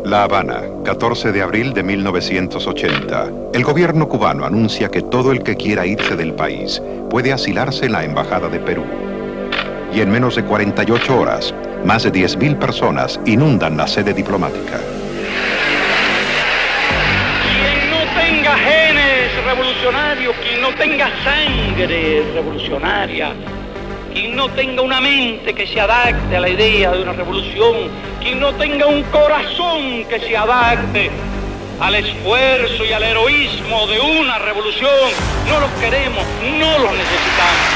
La Habana, 14 de abril de 1980. El gobierno cubano anuncia que todo el que quiera irse del país puede asilarse en la Embajada de Perú. Y en menos de 48 horas, más de 10.000 personas inundan la sede diplomática. Quien no tenga genes revolucionarios, quien no tenga sangre revolucionaria, quien no tenga una mente que se adapte a la idea de una revolución, quien no tenga un corazón que se adapte al esfuerzo y al heroísmo de una revolución, no los queremos, no los necesitamos.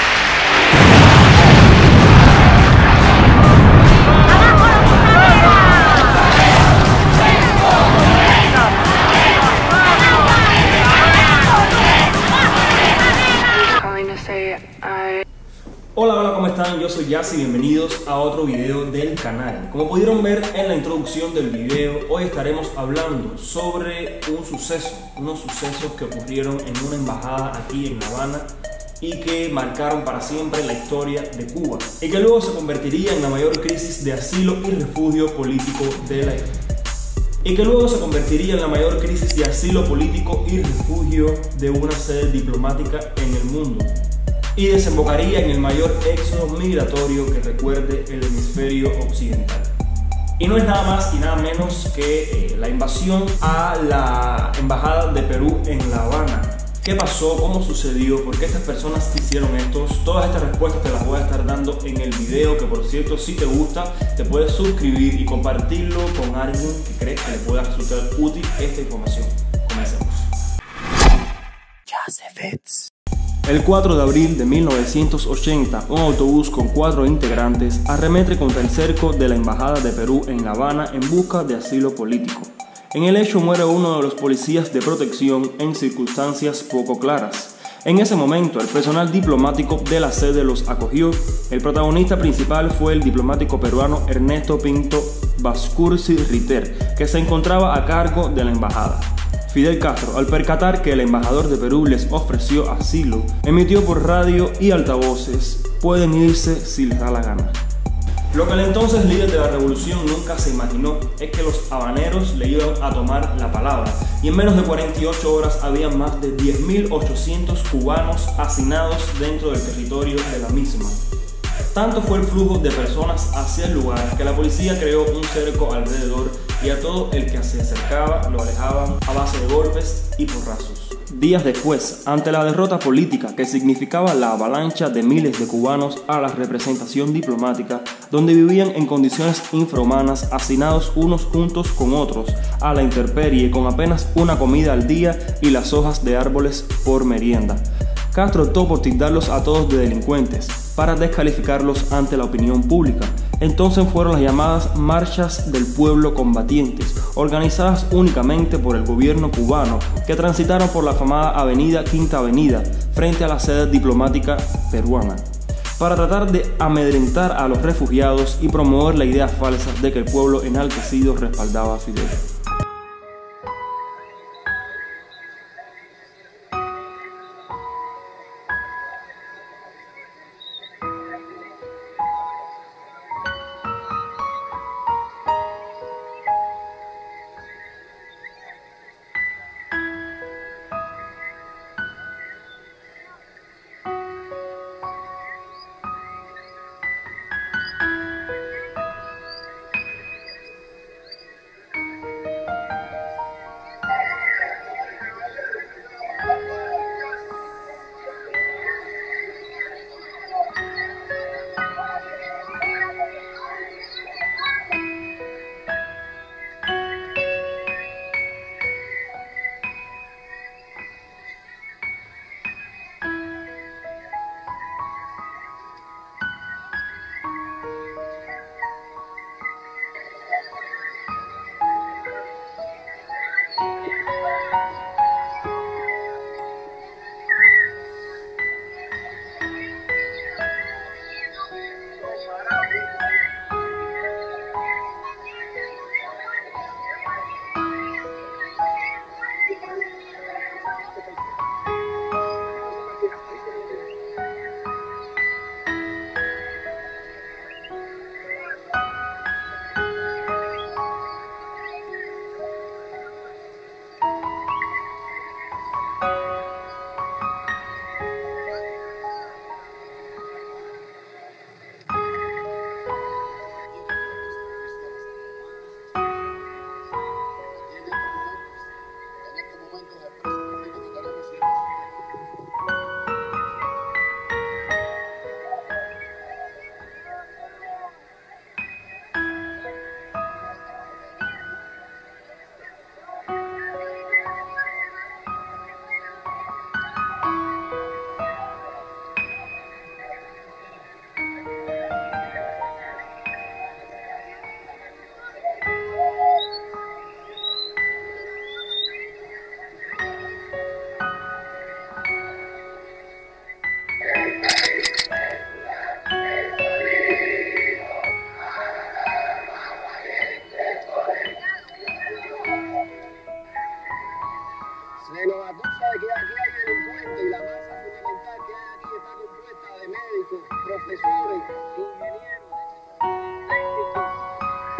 Hola, ¿cómo están? Yo soy Yassi, bienvenidos a otro video del canal. Como pudieron ver en la introducción del video, hoy estaremos hablando sobre unos sucesos que ocurrieron en una embajada aquí en La Habana y que marcaron para siempre la historia de Cuba y que luego se convertiría en la mayor crisis de asilo y refugio político de la isla. De una sede diplomática en el mundo y desembocaría en el mayor éxodo migratorio que recuerde el hemisferio occidental. Y no es nada más y nada menos que la invasión a la embajada de Perú en La Habana. ¿Qué pasó? ¿Cómo sucedió? ¿Por qué estas personas hicieron esto? Todas estas respuestas te las voy a estar dando en el video, que por cierto, si te gusta, te puedes suscribir y compartirlo con alguien que crees que le pueda resultar útil esta información. Comencemos. El 4 de abril de 1980, un autobús con 4 integrantes arremete contra el cerco de la Embajada de Perú en La Habana en busca de asilo político. En el hecho muere uno de los policías de protección en circunstancias poco claras. En ese momento, el personal diplomático de la sede los acogió. El protagonista principal fue el diplomático peruano Ernesto Pinto Vascursi Riter, que se encontraba a cargo de la embajada. Fidel Castro, al percatar que el embajador de Perú les ofreció asilo, emitió por radio y altavoces: pueden irse si les da la gana. Lo que el entonces líder de la revolución nunca se imaginó es que los habaneros le iban a tomar la palabra, y en menos de 48 horas había más de 10.800 cubanos hacinados dentro del territorio de la misma. Tanto fue el flujo de personas hacia el lugar que la policía creó un cerco alrededor y a todo el que se acercaba lo alejaban a base de golpes y porrazos. Días después, ante la derrota política que significaba la avalancha de miles de cubanos a la representación diplomática, donde vivían en condiciones infrahumanas, hacinados unos juntos con otros, a la intemperie, con apenas una comida al día y las hojas de árboles por merienda, Castro optó por tildarlos a todos de delincuentes para descalificarlos ante la opinión pública. Entonces fueron las llamadas Marchas del Pueblo Combatientes, organizadas únicamente por el gobierno cubano, que transitaron por la afamada avenida Quinta Avenida, frente a la sede diplomática peruana, para tratar de amedrentar a los refugiados y promover la idea falsa de que el pueblo enaltecido respaldaba a Fidel.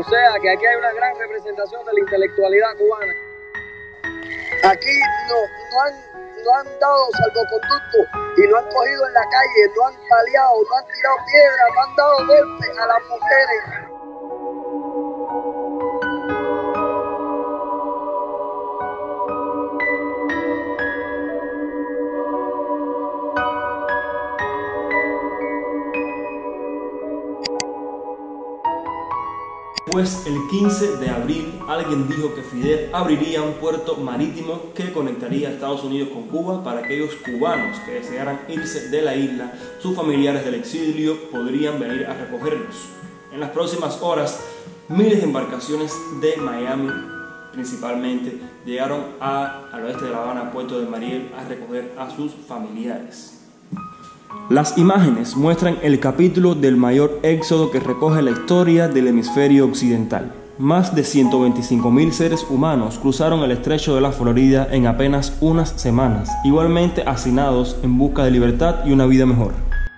sea que aquí hay una gran representación de la intelectualidad cubana. Aquí no han dado salvoconducto y no han cogido en la calle, no han paliado, no han tirado piedras, no han dado golpes a las mujeres. Pues el 15 de abril alguien dijo que Fidel abriría un puerto marítimo que conectaría a Estados Unidos con Cuba para aquellos cubanos que desearan irse de la isla. Sus familiares del exilio podrían venir a recogerlos. En las próximas horas, miles de embarcaciones de Miami, principalmente, llegaron al oeste de La Habana, Puerto de Mariel, a recoger a sus familiares. Las imágenes muestran el capítulo del mayor éxodo que recoge la historia del hemisferio occidental. Más de 125.000 seres humanos cruzaron el estrecho de la Florida en apenas unas semanas, igualmente hacinados en busca de libertad y una vida mejor.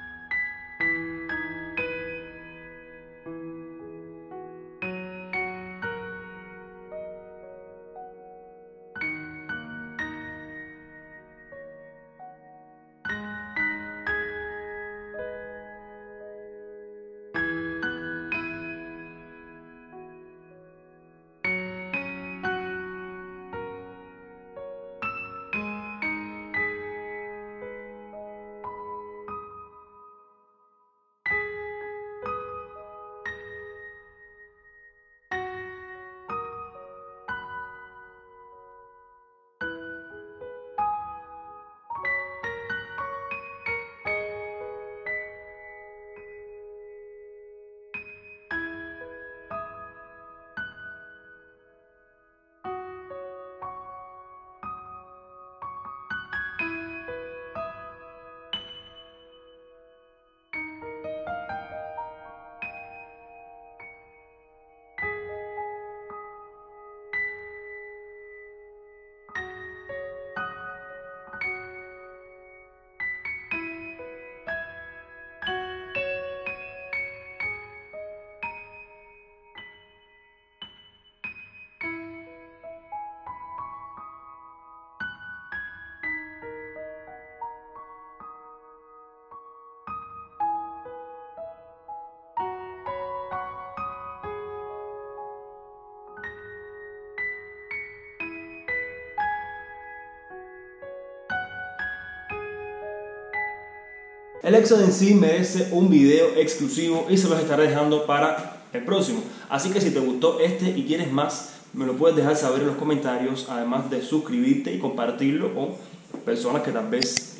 El éxodo en sí merece un video exclusivo y se los estaré dejando para el próximo. Así que si te gustó este y quieres más, me lo puedes dejar saber en los comentarios, además de suscribirte y compartirlo con personas que tal vez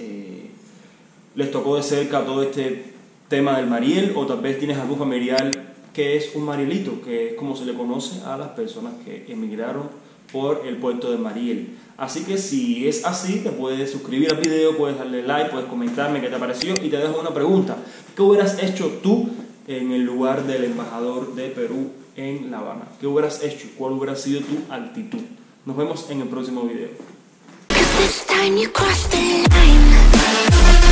les tocó de cerca todo este tema del Mariel, o tal vez tienes algún familiar que es un marielito, que es como se le conoce a las personas que emigraron por el puerto de Mariel. Así que si es así, te puedes suscribir al video, puedes darle like, puedes comentarme qué te pareció, y te dejo una pregunta: ¿qué hubieras hecho tú en el lugar del embajador de Perú en La Habana? ¿Qué hubieras hecho? ¿Cuál hubiera sido tu actitud? Nos vemos en el próximo video.